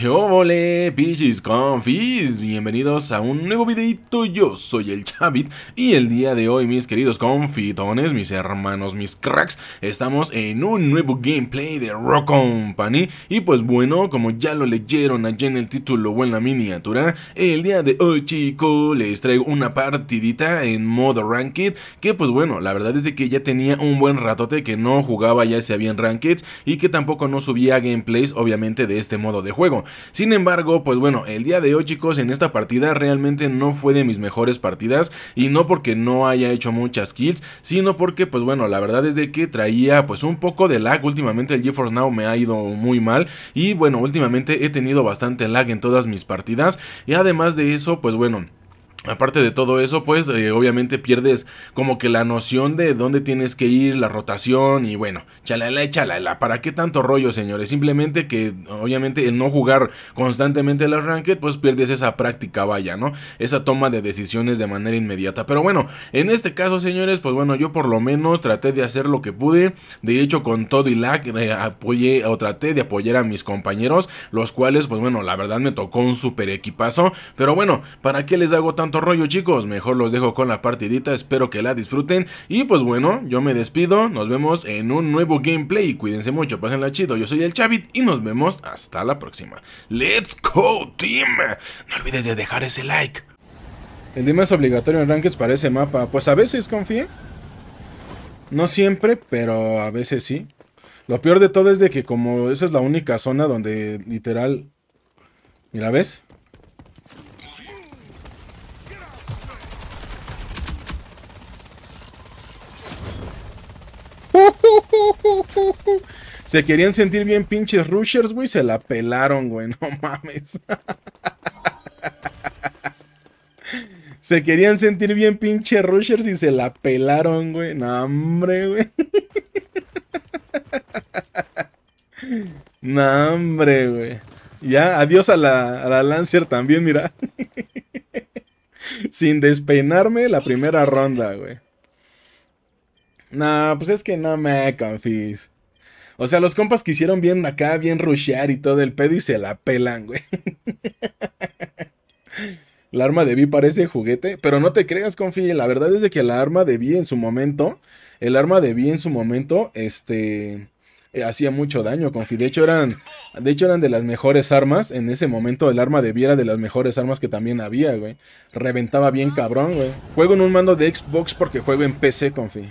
¿Qué óvole, pichis confis? Bienvenidos a un nuevo videito, yo soy el Chavit y el día de hoy, mis queridos confitones, mis hermanos, mis cracks, estamos en un nuevo gameplay de Rock Company. Y pues bueno, como ya lo leyeron allá en el título o en la miniatura, el día de hoy, chicos, les traigo una partidita en modo Ranked, que pues bueno, la verdad es de que ya tenía un buen ratote que no jugaba ya sea bien Ranked y que tampoco no subía gameplays, obviamente, de este modo de juego. Sin embargo, pues bueno, el día de hoy, chicos, en esta partida realmente no fue de mis mejores partidas, y no porque no haya hecho muchas kills, sino porque pues bueno, la verdad es de que traía pues un poco de lag. Últimamente el GeForce Now me ha ido muy mal y bueno, últimamente he tenido bastante lag en todas mis partidas, y además de eso, pues bueno, aparte de todo eso, pues obviamente pierdes como que la noción de dónde tienes que ir, la rotación y bueno, chalala, ¿para qué tanto rollo, señores? Simplemente que obviamente el no jugar constantemente las ranked, pues pierdes esa práctica, vaya, ¿no? Esa toma de decisiones de manera inmediata. Pero bueno, en este caso, señores, pues bueno, yo por lo menos traté de hacer lo que pude. De hecho, con todo y lag, apoyé o traté de apoyar a mis compañeros, los cuales, pues bueno, la verdad me tocó un super equipazo. Pero bueno, ¿para qué les hago tanto rollo, chicos? Mejor los dejo con la partidita, espero que la disfruten. Y pues bueno, yo me despido, nos vemos en un nuevo gameplay. Cuídense mucho, pásenla chido, yo soy el Chavit y nos vemos hasta la próxima. ¡Let's go, team! No olvides de dejar ese like. El tema es obligatorio en Rankeds para ese mapa. Pues a veces, confíe. No siempre, pero a veces sí. Lo peor de todo es de que como esa es la única zona donde literal... Mira, ¿ves? Se querían sentir bien pinches rushers, güey. Se la pelaron, güey. No mames. Se querían sentir bien pinches rushers y se la pelaron, güey. No, hombre, güey. No, hombre, güey. Ya, adiós a la Lancer también, mira. Sin despeinarme la primera ronda, güey. No, pues es que no me confís. O sea, los compas quisieron bien acá, bien rushear y todo el pedo y se la pelan, güey. La arma de Vi parece juguete, pero no te creas, confi. La verdad es de que la arma de Vi en su momento, el arma de Vi en su momento, hacía mucho daño, confi. De hecho eran de las mejores armas. En ese momento el arma de Vi era de las mejores armas que también había, güey. Reventaba bien cabrón, güey. Juego en un mando de Xbox porque juego en PC, confi.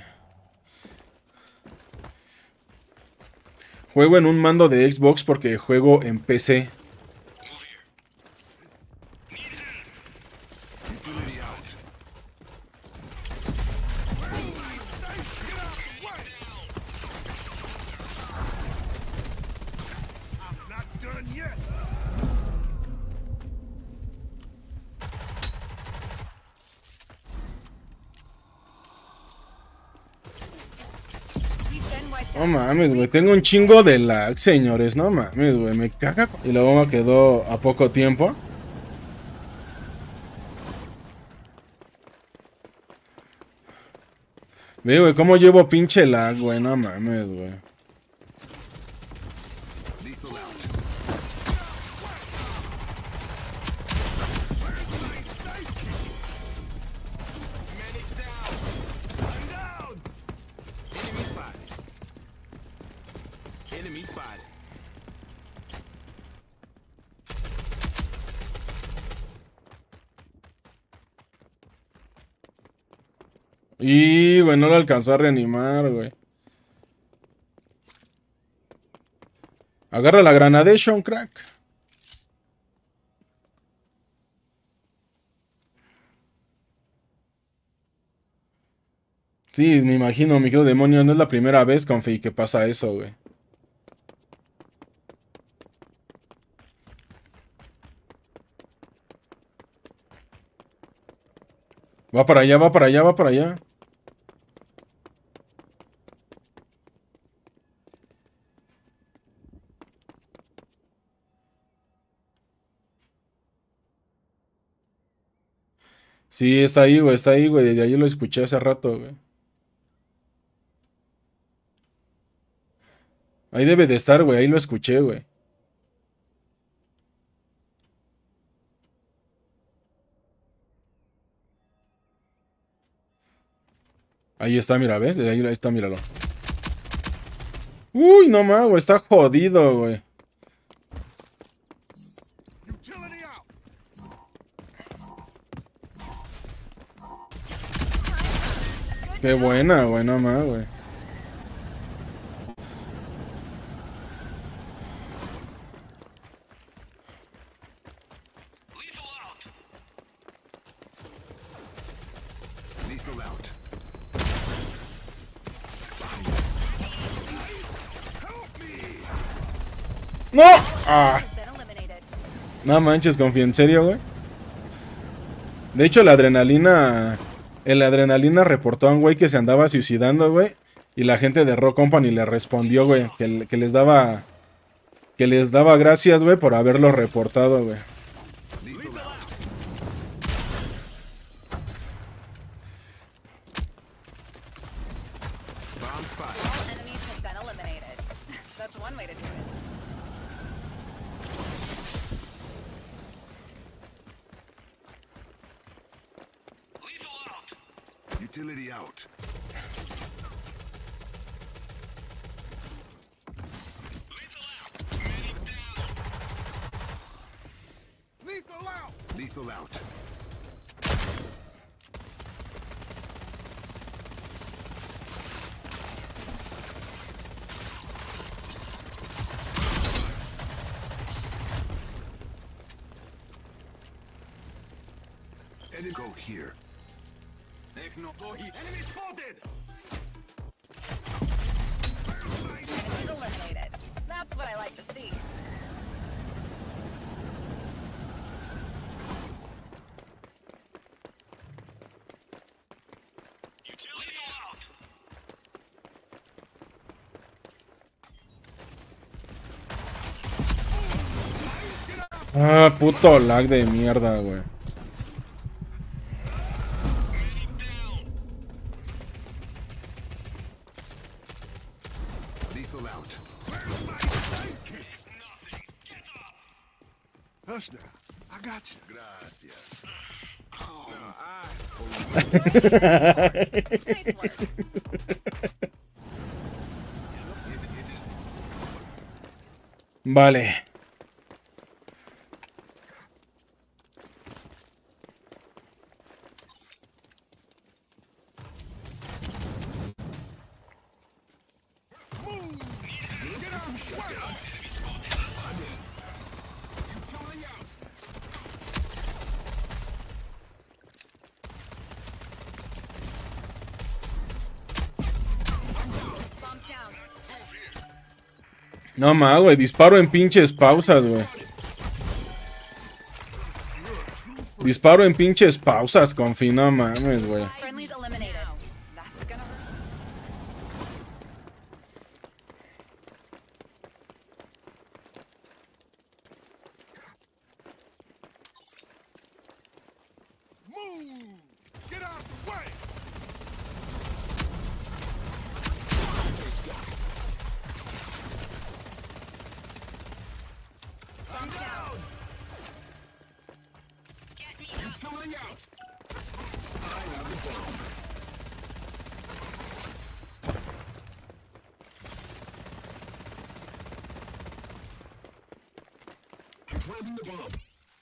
Juego en un mando de Xbox porque juego en PC. No mames, güey. Tengo un chingo de lag, señores. No mames, güey. Me caga. Y luego me quedó a poco tiempo. Ve, güey, cómo llevo pinche lag, güey. No mames, güey. Y, güey, no lo alcanzó a reanimar, güey. Agarra la Granadation, crack. Sí, me imagino, micro demonio. No es la primera vez, confi, que pasa eso, güey. Va para allá, va para allá, va para allá. Sí, está ahí, güey, está ahí, güey. Desde ahí lo escuché hace rato, güey. Ahí debe de estar, güey. Ahí lo escuché, güey. Ahí está, mira, ¿ves? Ahí está, míralo. Uy, no más, güey, está jodido, güey. Qué buena, güey, no más, güey. ¡No! ¡Ah! No manches, confía, ¿en serio, güey? De hecho, la adrenalina... El adrenalina reportó a un güey que se andaba suicidando, güey. Y la gente de Rock Company le respondió, güey, que les daba... Que les daba gracias, güey, por haberlo reportado, güey. Utility out. Lethal out. Lethal out. Enemy go here. Enemy spotted! Enemies eliminated. That's what I like to see. Ah, puto lag de mierda, güey. Lethal out. Hush now. I got you. Gracias. Oh, Nice work. Vale. Bomb down. No más, güey, disparo en pinches pausas, güey. Disparo en pinches pausas, confi, no mames, güey. Friendlies eliminated. That's gonna hurt. move! Get out the way! I'm down! Utility out! I have the bomb. I'm planting the bomb.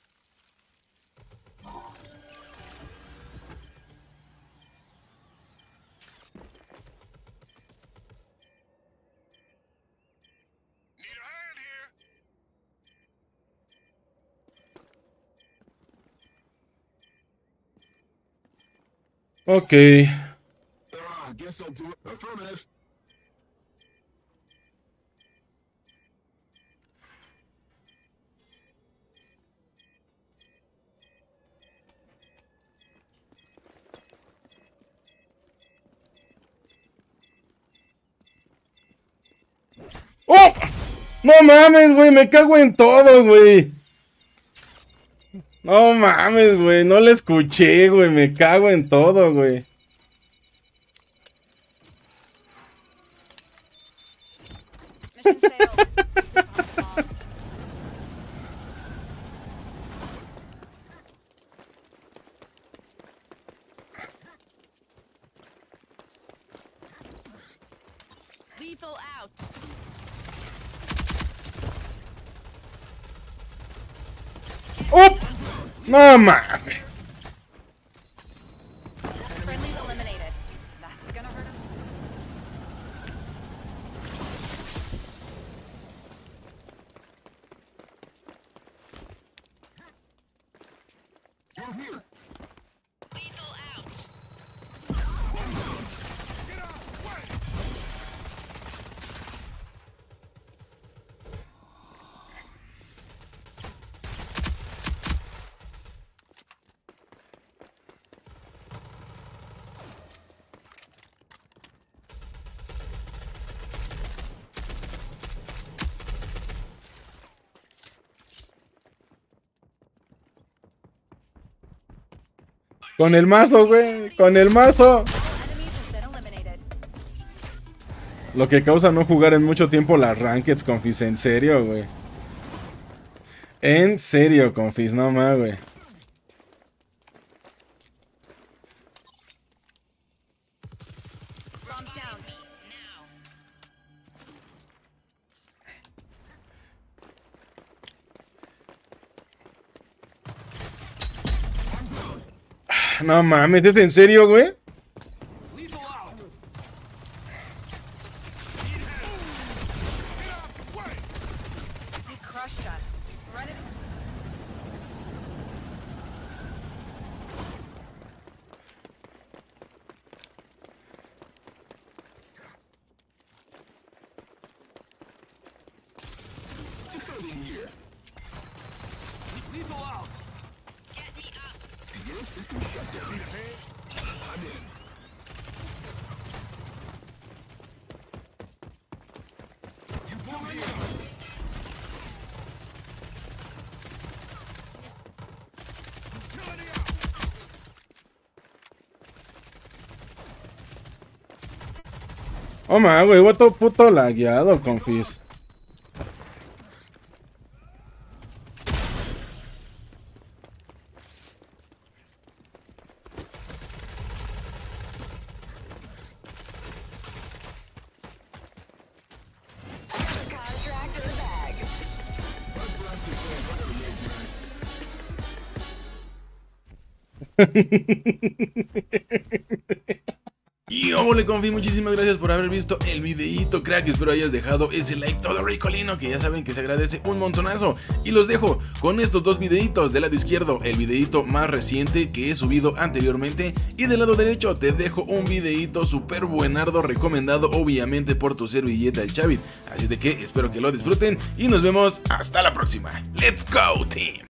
Need a hand here. Ok. Guess I'll do it. Affirmative. ¡Oh! No mames, güey, me cago en todo, güey. No mames, güey, no le escuché, güey, me cago en todo, güey. Mission failed. Bomb. Lethal out. ¡Up! No mames. Friendly's eliminated. That's gonna hurt him. You're here. Lethal out. Get out! Way! Con el mazo, güey. Con el mazo. Enemies has been eliminated. Lo que causa no jugar en mucho tiempo las rankeds, confis. En serio, güey. En serio, confis. No más, güey. Bomb down. Now. No mames, ¿es en serio, güey? Lethal out! Need help! Get out! Way! He crushed us. Run it. Defending here. Lethal out! Get me up. Your system shut down. Need a hand? I'm in. You pull me up. Utility out! Oh, ma, güey. Voto puto lagueado, confis. Contract in the bag. Y ole, confi, muchísimas gracias por haber visto el videíto, crack. Espero hayas dejado ese like todo ricolino, que ya saben que se agradece un montonazo. Y los dejo con estos dos videitos. Del lado izquierdo, el videíto más reciente que he subido anteriormente, y del lado derecho te dejo un videíto súper buenardo, recomendado obviamente por tu servilleta el Chavit. Así de que espero que lo disfruten y nos vemos hasta la próxima. ¡Let's go, team!